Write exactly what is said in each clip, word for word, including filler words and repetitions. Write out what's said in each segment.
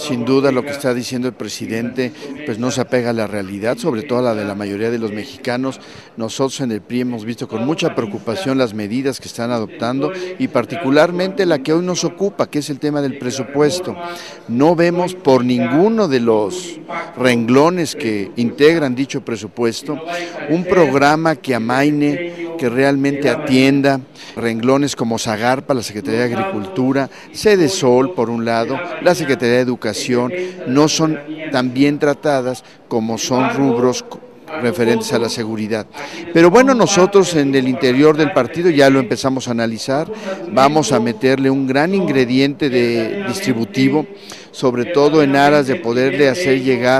Sin duda lo que está diciendo el presidente pues no se apega a la realidad, sobre todo a la de la mayoría de los mexicanos. Nosotros en el P R I hemos visto con mucha preocupación las medidas que están adoptando y particularmente la que hoy nos ocupa, que es el tema del presupuesto. No vemos por ninguno de los renglones que integran dicho presupuesto un programa que amaine, que realmente atienda renglones como Zagarpa, la Secretaría de Agricultura, Sedesol por un lado, la Secretaría de Educación, no son tan bien tratadas como son rubros referentes a la seguridad. Pero bueno, nosotros en el interior del partido ya lo empezamos a analizar, vamos a meterle un gran ingrediente de distributivo, sobre todo en aras de poderle hacer llegar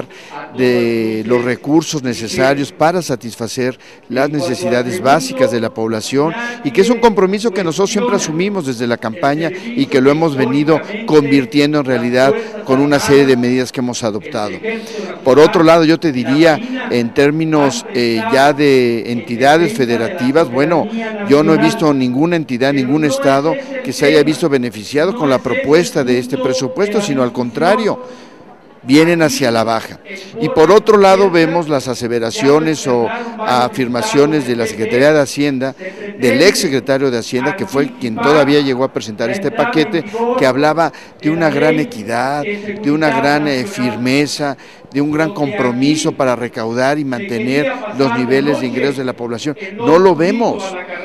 de los recursos necesarios para satisfacer las necesidades básicas de la población y que es un compromiso que nosotros siempre asumimos desde la campaña y que lo hemos venido convirtiendo en realidad con una serie de medidas que hemos adoptado. Por otro lado, yo te diría, en términos eh, ya de entidades federativas, bueno, yo no he visto ninguna entidad, ningún estado que se haya visto beneficiado con la propuesta de este presupuesto, sino al contrario, vienen hacia la baja. Y por otro lado vemos las aseveraciones o afirmaciones de la Secretaría de Hacienda, del ex secretario de Hacienda, que fue quien todavía llegó a presentar este paquete, que hablaba de una gran equidad, de una gran eh, firmeza, de un gran compromiso para recaudar y mantener los niveles de ingresos de la población. No lo vemos.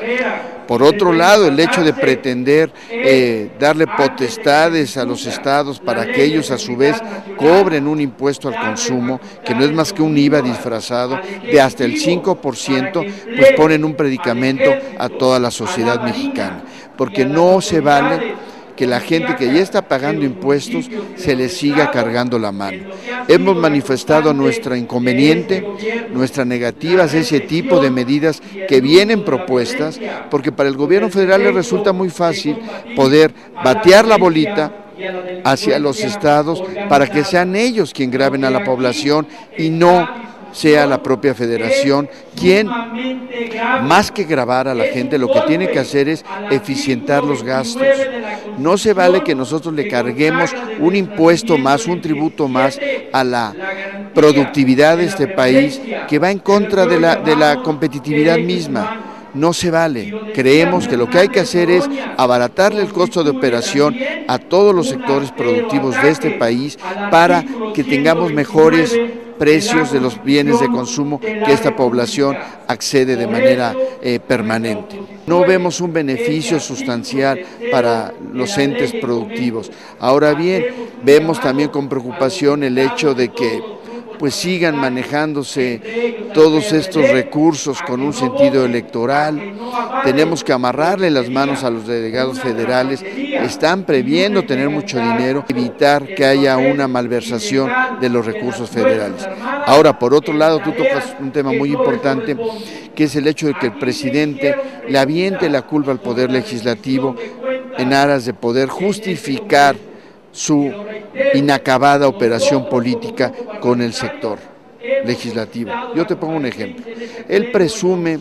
Por otro lado, el hecho de pretender eh, darle potestades a los estados para que ellos a su vez cobren un impuesto al consumo, que no es más que un I V A disfrazado, de hasta el cinco por ciento, pues ponen un predicamento a toda la sociedad mexicana, porque no se vale que la gente que ya está pagando impuestos se les siga cargando la mano. Hemos manifestado nuestra inconveniente, nuestra negativa a ese tipo de medidas que vienen propuestas, porque para el gobierno federal le resulta muy fácil poder batear la bolita hacia los estados para que sean ellos quien graben a la población y no sea la propia federación quien, más que grabar a la gente, lo que tiene que hacer es eficientar los gastos. No se vale que nosotros le carguemos un impuesto más, un tributo más a la productividad de este país que va en contra de la, de la competitividad misma. No se vale. Creemos que lo que hay que hacer es abaratarle el costo de operación a todos los sectores productivos de este país para que tengamos mejores precios de los bienes de consumo que esta población accede de manera eh, permanente. No vemos un beneficio sustancial para los entes productivos. Ahora bien, vemos también con preocupación el hecho de que pues sigan manejándose todos estos recursos con un sentido electoral. Tenemos que amarrarle las manos a los delegados federales, están previendo tener mucho dinero, evitar que haya una malversación de los recursos federales. Ahora, por otro lado, tú tocas un tema muy importante, que es el hecho de que el presidente le aviente la culpa al Poder Legislativo en aras de poder justificar su inacabada operación política con el sector legislativo. Yo te pongo un ejemplo. Él presume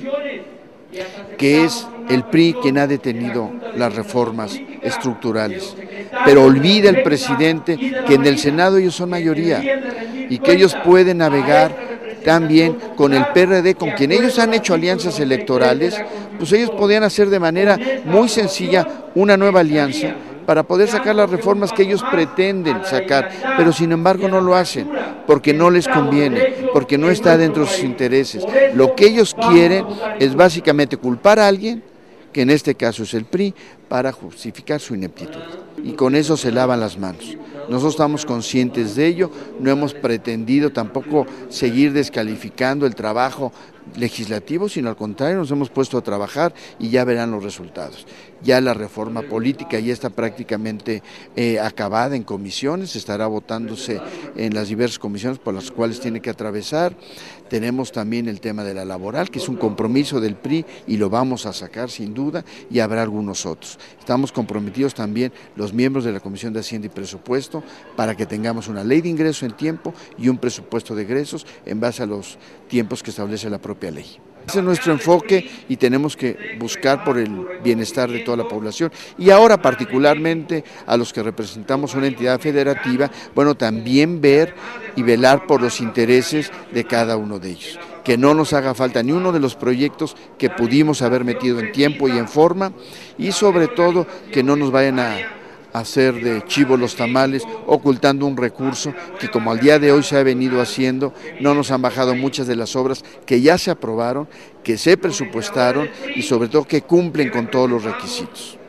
que es el P R I quien ha detenido las reformas estructurales, pero olvida el presidente que en el Senado ellos son mayoría y que ellos pueden navegar también con el P R D, con quien ellos han hecho alianzas electorales, pues ellos podían hacer de manera muy sencilla una nueva alianza para poder sacar las reformas que ellos pretenden sacar, pero sin embargo no lo hacen, porque no les conviene, porque no está dentro de sus intereses. Lo que ellos quieren es básicamente culpar a alguien, que en este caso es el P R I, para justificar su ineptitud. Y con eso se lavan las manos. Nosotros estamos conscientes de ello, no hemos pretendido tampoco seguir descalificando el trabajo legislativo, sino al contrario, nos hemos puesto a trabajar y ya verán los resultados. Ya la reforma política ya está prácticamente eh, acabada en comisiones, estará votándose en las diversas comisiones por las cuales tiene que atravesar. Tenemos también el tema de la laboral, que es un compromiso del P R I y lo vamos a sacar sin duda, y habrá algunos otros. Estamos comprometidos también los miembros de la Comisión de Hacienda y Presupuesto para que tengamos una ley de ingreso en tiempo y un presupuesto de egresos en base a los tiempos que establece la propia ley. Ese es nuestro enfoque y tenemos que buscar por el bienestar de toda la población y ahora particularmente a los que representamos una entidad federativa, bueno, también ver y velar por los intereses de cada uno de ellos. Que no nos haga falta ni uno de los proyectos que pudimos haber metido en tiempo y en forma y sobre todo que no nos vayan a hacer de chivo los tamales, ocultando un recurso que como al día de hoy se ha venido haciendo, no nos han bajado muchas de las obras que ya se aprobaron, que se presupuestaron y sobre todo que cumplen con todos los requisitos.